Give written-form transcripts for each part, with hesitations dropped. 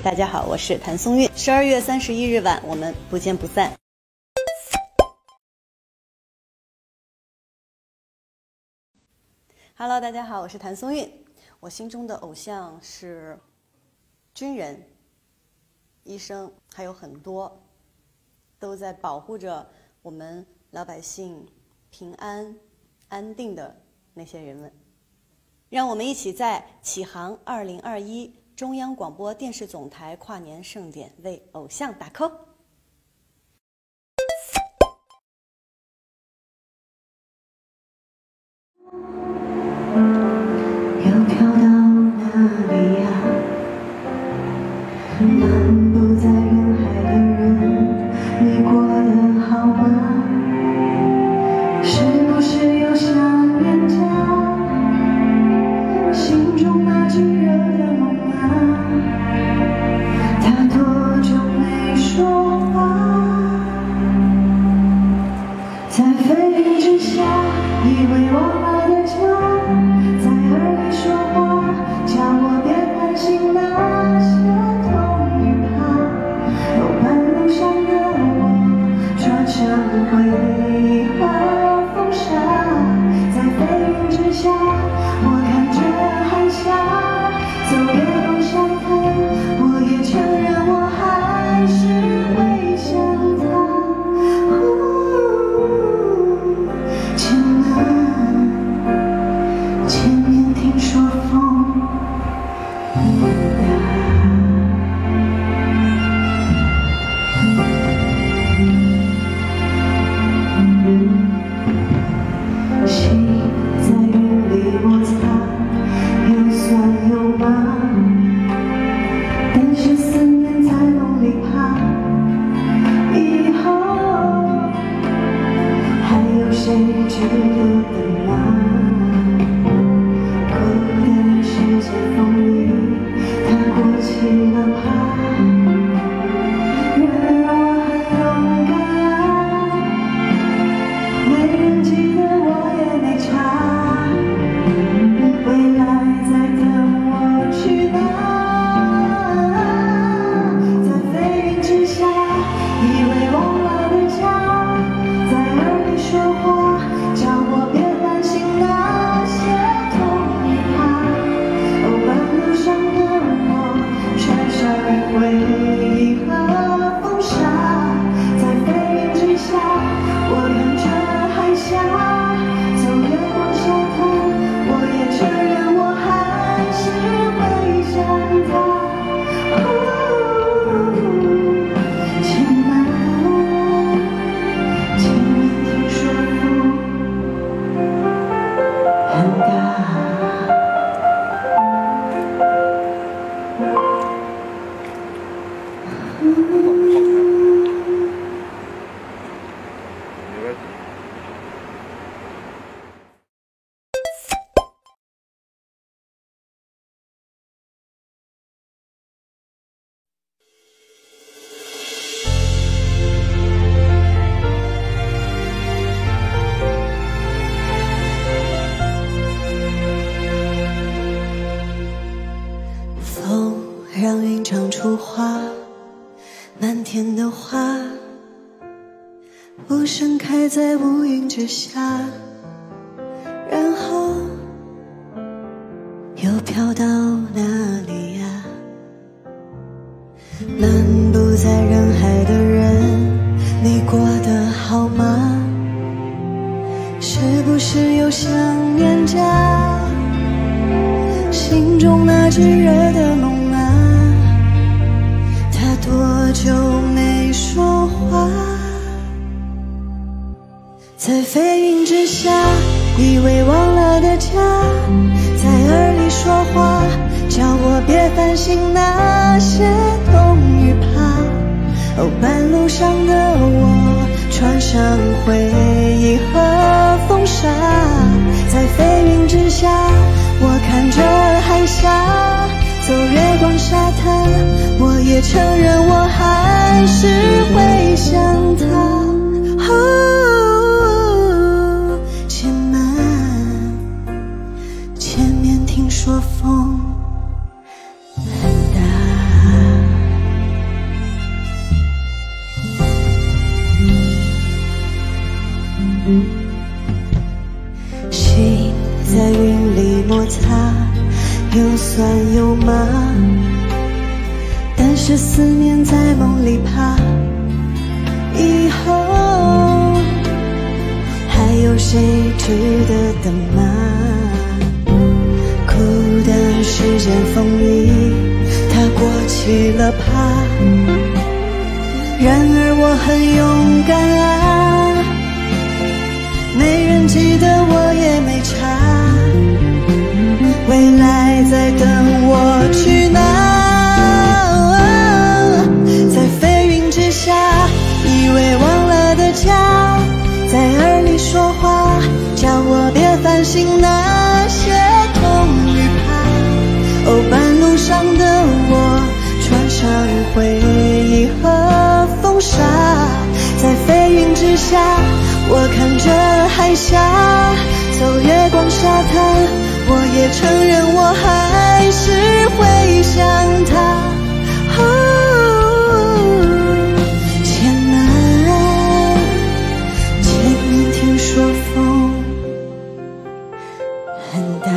大家好，我是谭松韵。12月31日晚，我们不见不散。Hello， 大家好，我是谭松韵。我心中的偶像是军人、医生，还有很多都在保护着我们老百姓平安、安定的那些人们。让我们一起在启航2021中央广播电视总台跨年盛典为偶像打 call。 又飘到哪里呀？漫步在人海的人，你过得好吗？是不是又想念家？心中那炙热的梦啊，他多久没说话？在飞云之下，以为忘了的家，在耳里说话，叫我别担心那些痛与怕。半路上的我，穿上回忆和风沙，在飞云之下，我看着海峡，走月光沙滩，我也承认我还是会想他。前面听说风很大，心在云里摩擦，有酸有麻，但是思念在梦里爬。以后还有谁值得等吗？孤单世界风雨，它过期了怕，然而我很勇敢，没人记得我也没差，未来在等我去哪？在飞云之下，以为忘了的家，在耳里说话，叫我别担心那些痛与怕。半路上的我，穿上回忆和风沙，在飞云之下，我看着海峡，走月光沙滩，我也承认我还是会想他。前面听说风很大。风让云长出花，漫天的花无声开在乌云之下，然后又飘到哪里呀？漫步在人海的人，你过得好吗？是不是又想念家？心中那炙热的梦啊，他多久没说话？在飞云之下，以为忘了的家，在耳里说话，叫我别担心那些痛与怕。半路上的我，穿上回忆和风沙，在飞云之下，我看着海峡，走月光沙滩，我也承认我还是会想他。前面听说风很大。 在云里摩擦，又酸又麻，但是思念在梦里爬。以后还有谁值得等吗？孤单时间风雨，它过去了怕。然而我很勇敢啊，没人记得我也没差。未来在等我去哪？在飞云之下，以为忘了的家，在耳里说话，叫我别烦心那些痛与怕。哦，半路上的我，穿上回忆和风沙，在飞云之下，我看着海峡，走月光沙滩，我也承认我还是会想他。前面听说风很大。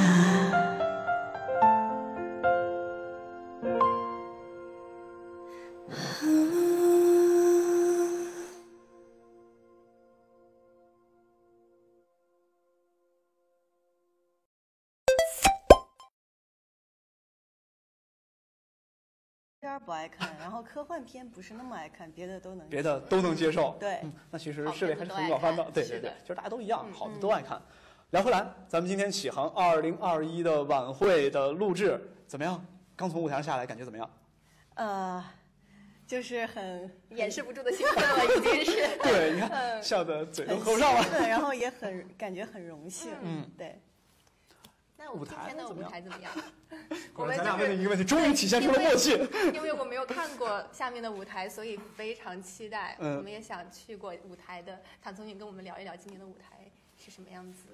片不爱看，然后科幻片不是那么爱看，别的都能接受。 对， 那其实涉猎还是很广泛的。对，其实大家都一样，好的都爱看。聊回来，咱们今天启航2021的晚会的录制怎么样？刚从舞台上下来，感觉怎么样？ 就是很掩饰不住的兴奋了，已经是。 对，你看，笑得嘴都合不上了。 对，然后也感觉很荣幸。对。 那今天的舞台怎么样？ 我们咱俩问了一个问题，终于体现出了默契。 因为我没有看过下面的舞台，所以非常期待。我们也想去过舞台的，唐总，你跟我们聊一聊今年的舞台是什么样子？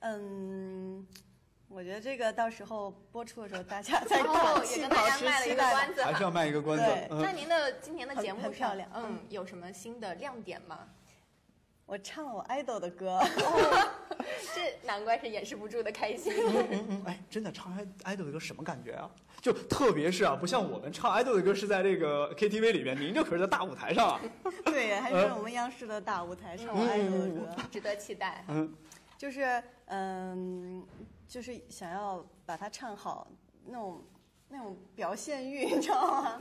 我觉得这个到时候播出的时候，大家再也跟大家卖了一个关子， 还是要卖一个关子。 那您的今年的节目很漂亮， 有什么新的亮点吗？ 我唱了我 idol 的歌， 这难怪是掩饰不住的开心。 哎，真的唱 idol 的歌什么感觉啊？就特别是不像我们唱 idol 的歌是在这个 KTV 里面，您这可是在大舞台上啊。 对，还是我们央视的大舞台唱我 idol 的歌， 值得期待。 就是想要把它唱好，那种表现欲，你知道吗？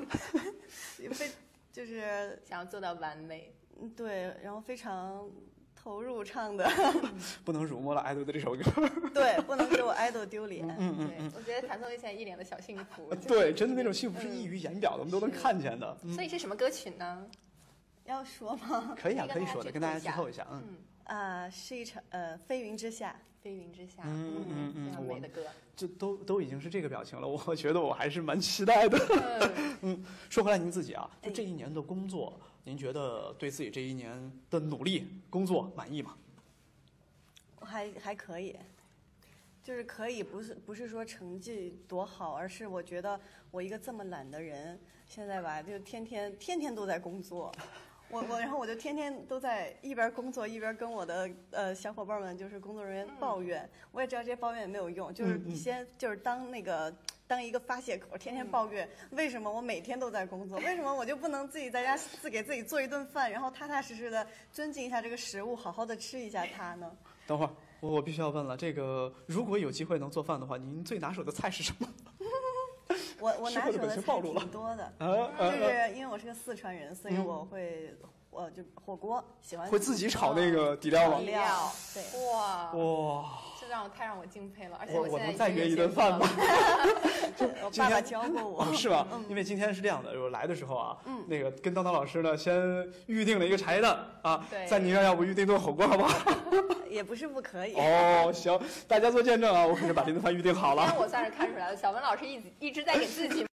就是想要做到完美。 对，然后非常投入唱的， 不能辱没了 idol 的这首歌。 对，不能给我 idol 丢脸。 对，我觉得谭松韵现在一脸的小幸福。 对，真的那种幸福是溢于言表的，我们都能看见的。 所以是什么歌曲呢？ 要说吗？ 可以啊，可以说的，跟大家剧透一下。 是一场飞云之下。 飞云之下，非常美的歌。 这都已经是这个表情了，我觉得我还是蛮期待的。说回来，您自己啊，就这一年的工作，您觉得对自己这一年的努力工作满意吗？ 还可以，就是可以，不是说成绩多好，而是我觉得我一个这么懒的人，现在吧，就天天都在工作。然后我就天天都在一边工作一边跟我的小伙伴们，就是工作人员抱怨。我也知道这些抱怨也没有用，就是先就是当一个发泄口，天天抱怨。为什么我每天都在工作？为什么我就不能自己在家自给自己做一顿饭，然后踏踏实实的尊敬一下这个食物，好好的吃一下它呢？ 等会儿我必须要问了，这个如果有机会能做饭的话，您最拿手的菜是什么？ 我拿手的菜挺多的，就是因为我是个四川人，所以我就火锅喜欢。 会自己炒那个底料吗？ 底料， 对。 哇，这太让我敬佩了，而且我们再约一顿饭吧。 我爸爸教过我。 是吧？因为今天是这样的，我来的时候啊，那个跟当老师呢先预定了一个茶叶蛋啊，在您这儿要不预定顿火锅好不好？ 也不是不可以。 行，大家做见证啊，我可是把这顿饭预定好了。 今天我算是看出来了，小文老师一直在给自己。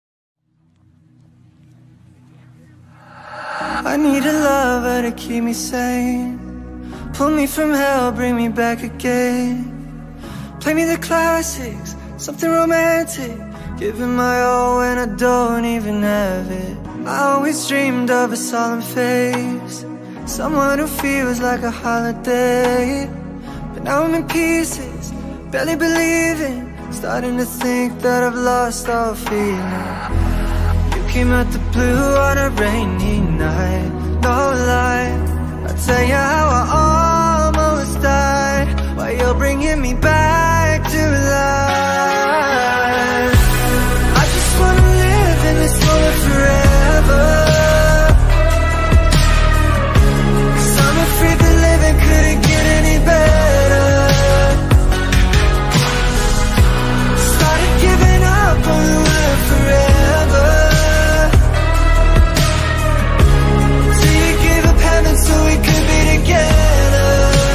I need a lover to keep me sane, pull me from hell, bring me back again. Play me the classics, something romantic, giving my all when I don't even have it. I always dreamed of a solemn face, someone who feels like a holiday. But now I'm in pieces, barely believing, starting to think that I've lost all feeling. You came out the blue on a rainy night, no lie. I'll tell you how I almost died, while you're bringing me back to life. I just wanna live in this moment forever, 'cause I'm afraid that living couldn't get any better. Started giving up on the word forever, till you gave up heaven so we could be together.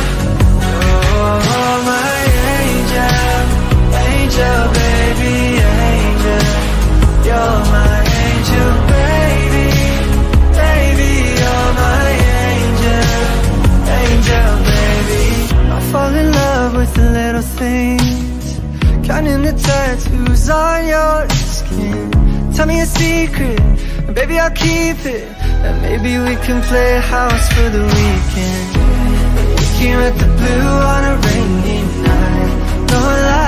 Oh, my angel, angel, baby, angel. You're my angel, baby, baby. You're my angel, angel, baby. I fall in love with the little things, counting the tattoos on your skin. Tell me a secret, and baby I'll keep it, and maybe we can play house for the weekend. We came at the blue on a rainy night, no lie.